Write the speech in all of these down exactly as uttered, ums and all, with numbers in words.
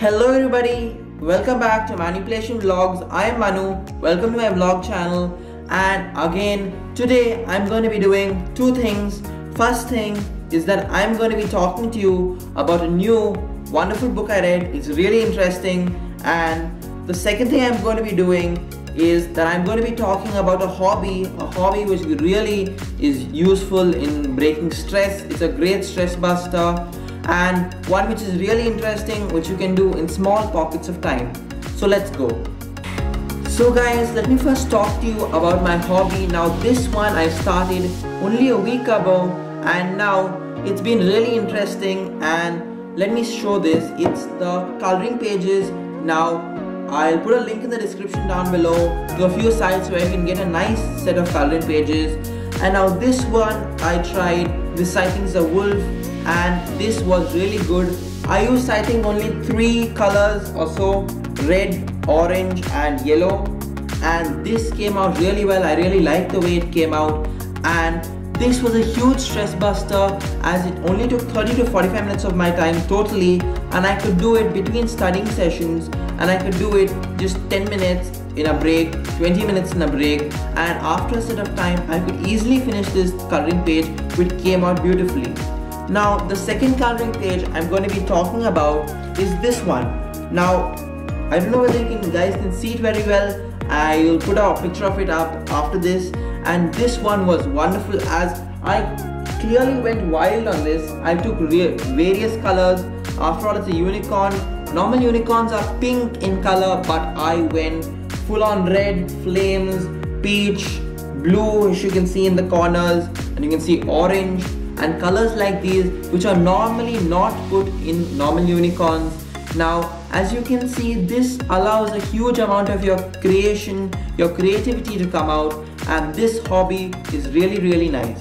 Hello everybody, welcome back to Manipulation Vlogs. I am Manu, welcome to my vlog channel, and again today I'm going to be doing two things. First thing is that I'm going to be talking to you about a new wonderful book I read. It's really interesting. And the second thing I'm going to be doing is that I'm going to be talking about a hobby, a hobby which really is useful in breaking stress. It's a great stress buster, and one which is really interesting, which you can do in small pockets of time. So let's go. So guys, let me first talk to you about my hobby. Now this one I started only a week ago, and now it's been really interesting. And let me show this. It's the coloring pages. Now I'll put a link in the description down below to a few sites where you can get a nice set of coloring pages. And now this one I tried. This I think is a wolf, and this was really good. I used I think only three colors or so: red, orange and yellow, and this came out really well. I really liked the way it came out, and this was a huge stress buster as it only took thirty to forty-five minutes of my time totally, and I could do it between studying sessions, and I could do it just ten minutes in a break, twenty minutes in a break, and after a set of time I could easily finish this coloring page, which came out beautifully. Now the second coloring page I'm going to be talking about is this one. Now I don't know whether you can, guys can see it very well. I will put a picture of it up after this. And this one was wonderful as I clearly went wild on this. I took various colors. After all, it's a unicorn. Normal unicorns are pink in color, but I went full on red, flames, peach, blue, as you can see in the corners, and you can see orange, and colors like these which are normally not put in normal unicorns. Now as you can see, this allows a huge amount of your creation, your creativity to come out, and this hobby is really really nice.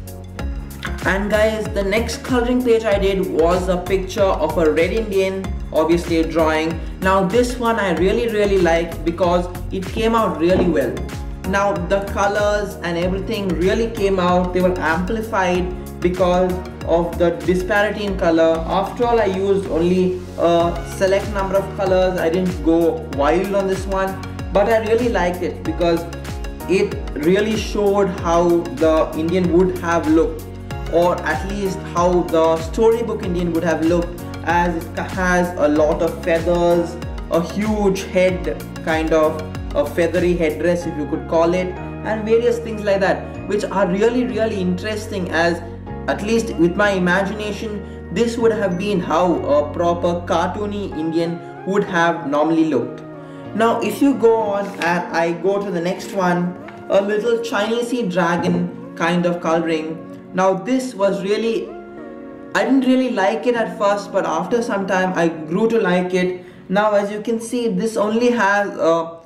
And guys, the next coloring page I did was a picture of a red Indian, obviously a drawing. Now this one I really really liked because it came out really well. Now the colors and everything really came out. They were amplified because of the disparity in color. After all, I used only a select number of colors. I didn't go wild on this one, but I really liked it because it really showed how the Indian would have looked, or at least how the storybook Indian would have looked, as it has a lot of feathers, a huge head, kind of a feathery headdress if you could call it, and various things like that, which are really really interesting, as at least with my imagination this would have been how a proper cartoony Indian would have normally looked. Now if you go on and I go to the next one, a little Chinese dragon kind of coloring. Now this was really, I didn't really like it at first, but after some time I grew to like it. Now as you can see, this only has a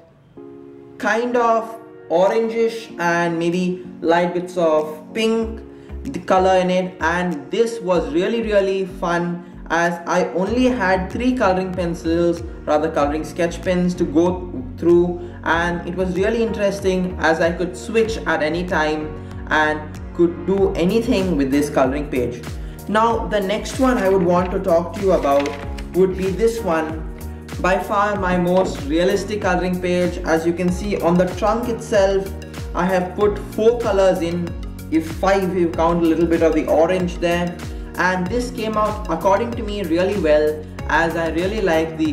kind of orangish and maybe light bits of pink the color in it, and this was really really fun as I only had three coloring pencils, rather coloring sketch pens to go through, and it was really interesting as I could switch at any time and could do anything with this coloring page. Now the next one I would want to talk to you about would be this one. By far my most realistic coloring page. As you can see on the trunk itself, I have put four colors in, if five if you count a little bit of the orange there, and this came out according to me really well, as I really like the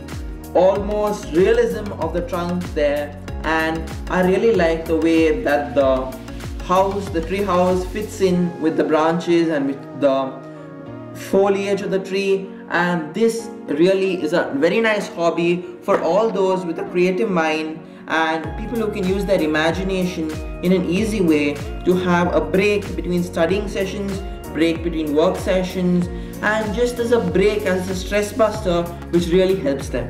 almost realism of the trunk there, and I really like the way that the house, the tree house fits in with the branches and with the foliage of the tree. And this really is a very nice hobby for all those with a creative mind and people who can use their imagination in an easy way to have a break between studying sessions, break between work sessions, and just as a break, as a stress buster, which really helps them.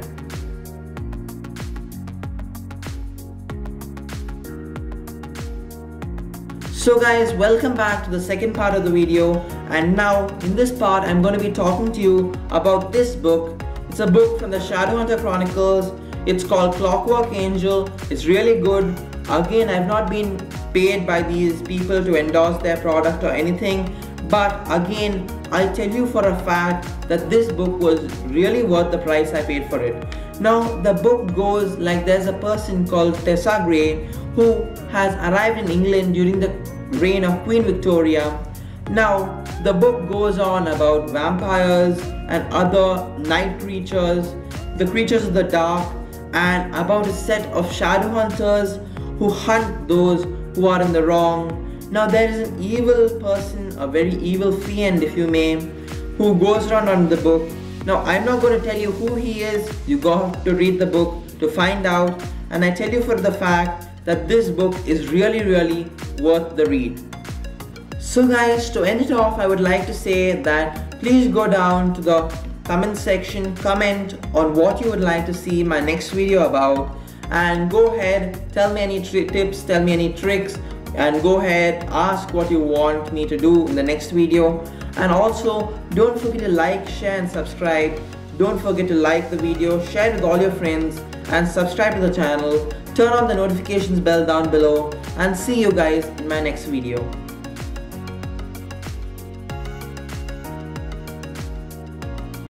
So guys, welcome back to the second part of the video, and now in this part I'm going to be talking to you about this book. It's a book from the Shadowhunter Chronicles. It's called Clockwork Angel. It's really good. Again, I've not been paid by these people to endorse their product or anything, but again I'll tell you for a fact that this book was really worth the price I paid for it. Now the book goes like there's a person called Tessa Gray who has arrived in England during the reign of Queen Victoria. Now the book goes on about vampires and other night creatures, the creatures of the dark, and about a set of shadow hunters who hunt those who are in the wrong. Now there is an evil person, a very evil fiend if you may, who goes around on the book. Now I'm not going to tell you who he is, you got to read the book to find out, and I tell you for the fact that this book is really really worth the read. So guys, to end it off, I would like to say that please go down to the comment section, comment on what you would like to see my next video about, and go ahead, tell me any tips, tell me any tricks, and go ahead, ask what you want me to do in the next video. And also don't forget to like, share and subscribe. Don't forget to like the video, share it with all your friends, and subscribe to the channel. Turn on the notifications bell down below, and see you guys in my next video.